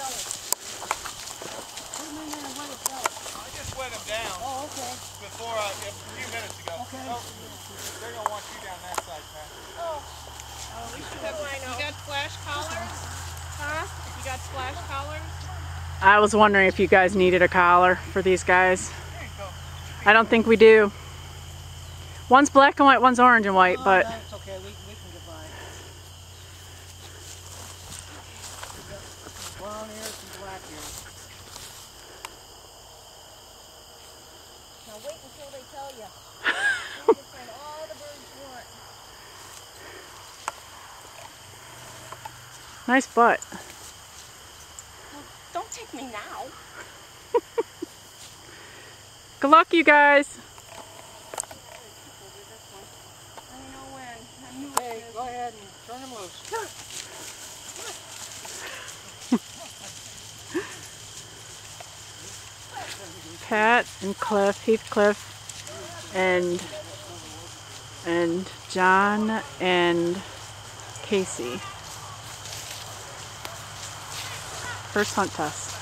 Put them in there and wet it down. I just wet them down. Oh, okay. Before a few minutes ago. Okay. Oh, they're gonna want you down that side, Pat. Oh. You got splash collars? Huh? You got splash collars? I was wondering if you guys needed a collar for these guys. I don't think we do. One's black and white, one's orange and white, but... That's okay, we can get by. We got some brown ears and black ears. Now wait until they tell you. You can find all the birds you want. Nice butt. Well, don't take me now. Good luck, you guys. I don't know when. I knew Hey, go ahead and turn them loose. Pat and Cliff, Heathcliff, and John and Casey. First hunt test.